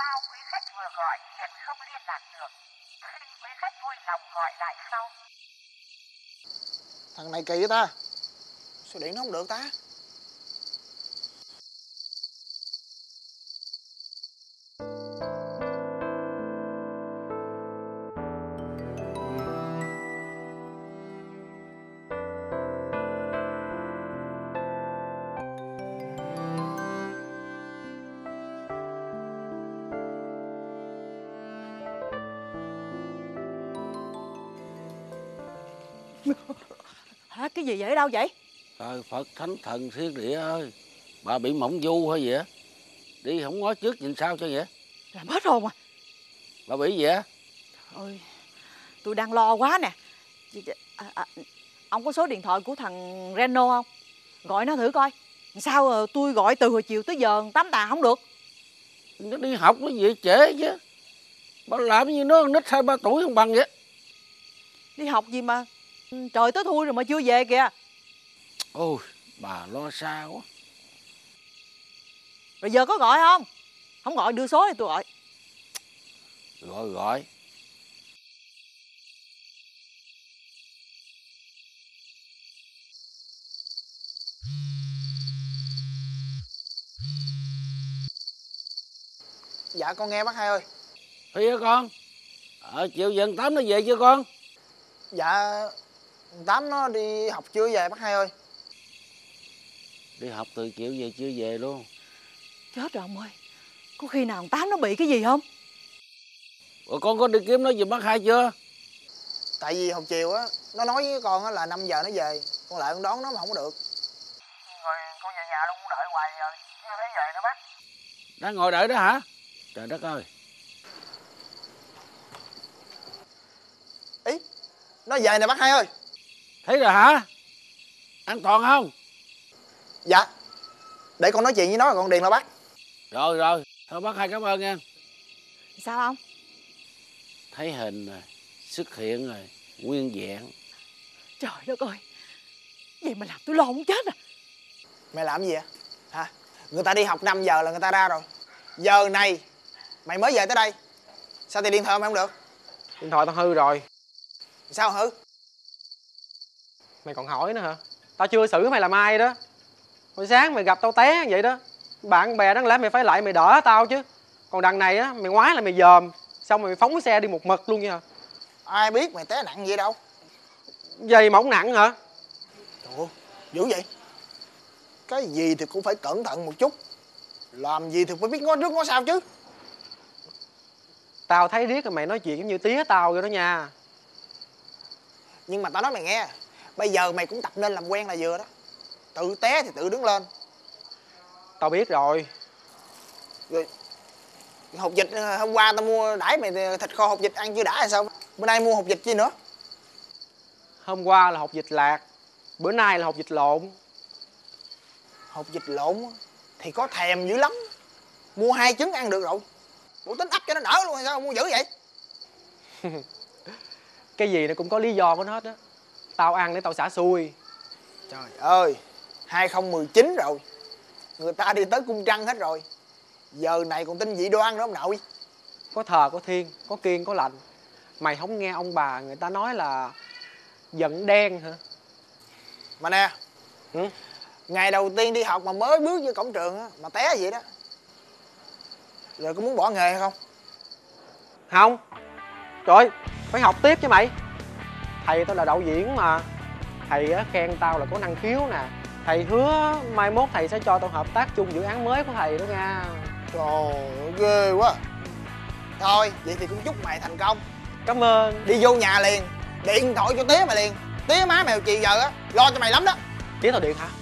Bao quý khách vừa gọi hiện không liên lạc được. Xin quý khách vui lòng gọi lại sau. Thằng này kỳ vậy ta? Sao điện nó không được ta? Hả? Cái gì vậy, ở đâu vậy? Trời Phật thánh thần thiên địa ơi, bà bị mộng du hay gì á? Đi không ngó trước nhìn sau cho vậy? Làm hết hồn à? Bà bị gì á? Ôi, tôi đang lo quá nè. Ông có số điện thoại của thằng Reno không? Gọi nó thử coi. Sao tôi gọi từ hồi chiều tới giờ 8 tà không được? Nó đi học nó về trễ chứ. Bà làm như nó con nít 2-3 tuổi không bằng vậy. Đi học gì mà trời tới thui rồi mà chưa về kìa. Ôi, bà lo xa quá. Rồi giờ có gọi không? Không gọi đưa số thì tôi gọi. Gọi. Dạ con nghe bác hai ơi. Thì hả con? Chiều dần 8 nó về chưa con? Dạ 8 nó đi học chưa về bác hai ơi. Đi học từ chiều về chưa về luôn. Chết rồi ông ơi. Có khi nào thằng Tám nó bị cái gì không? Rồi con có đi kiếm nó giùm bác hai chưa? Tại vì hồi chiều á nó nói với con á là 5 giờ nó về. Con lại con đón nó mà không có được. Rồi con về nhà luôn, con đợi hoài giờ chưa thấy về nữa bác. Đang ngồi đợi đó hả? Trời đất ơi. Ý nó về nè bác hai ơi. Thấy rồi hả? An toàn không? Dạ. Để con nói chuyện với nó rồi con điền là bác. Rồi. Thôi bác hai cảm ơn nha. Sao không? Thấy hình rồi, xuất hiện rồi, nguyên vẹn. Trời đất ơi. Vậy mà làm tôi lo muốn chết à. Mày làm gì vậy? Hả? Người ta đi học 5 giờ là người ta ra rồi. Giờ này mày mới về tới đây. Sao thì điện thoại mày không được? Điện thoại tao hư rồi. Sao hư? Mày còn hỏi nữa hả? Tao chưa xử mày làm ai đó. Hồi sáng mày gặp tao té vậy đó. Bạn bè đáng lẽ mày phải lại mày đỡ tao chứ. Còn đằng này á, mày ngoái là mày dòm. Xong mày phóng cái xe đi một mực luôn vậy hả? Ai biết mày té nặng vậy đâu. Giày mà không nặng hả? Trời ơi, dữ vậy. Cái gì thì cũng phải cẩn thận một chút. Làm gì thì phải biết ngó trước ngó sau chứ. Tao thấy riết là mày nói chuyện giống như tía tao vậy đó nha. Nhưng mà tao nói mày nghe, bây giờ mày cũng tập nên làm quen là vừa đó. Tự té thì tự đứng lên. Tao biết rồi. Rồi hột vịt hôm qua tao mua đãi mày thịt kho hột vịt ăn chưa đã hay sao? Bữa nay mua hột vịt chi nữa? Hôm qua là hột vịt lạc, bữa nay là hột vịt lộn. Hột vịt lộn thì có thèm dữ lắm. Mua 2 trứng ăn được rồi. Bộ tính ấp cho nó nở luôn hay sao mua dữ vậy? Cái gì nó cũng có lý do của nó hết á. Tao ăn để tao xả xui. Trời ơi, 2019 rồi. Người ta đi tới cung trăng hết rồi. Giờ này còn tin dị đoan nữa ông nội. Có thờ có thiên, có kiêng có lành. Mày không nghe ông bà người ta nói là giận đen hả? Mà nè, Ừ? ngày đầu tiên đi học mà mới bước vô cổng trường á, mà té vậy đó. Rồi có muốn bỏ nghề hay không? Không. Trời ơi, phải học tiếp chứ mày. Thầy tao là đạo diễn mà. Thầy á, khen tao là có năng khiếu nè. Thầy hứa mai mốt thầy sẽ cho tao hợp tác chung dự án mới của thầy đó nha. Trời ơi, ghê quá. Thôi, vậy thì cũng chúc mày thành công. Cảm ơn. Đi vô nhà liền, điện thoại cho tía mày liền. Tía má mày chiều giờ á, lo cho mày lắm đó. Tía tao điện hả?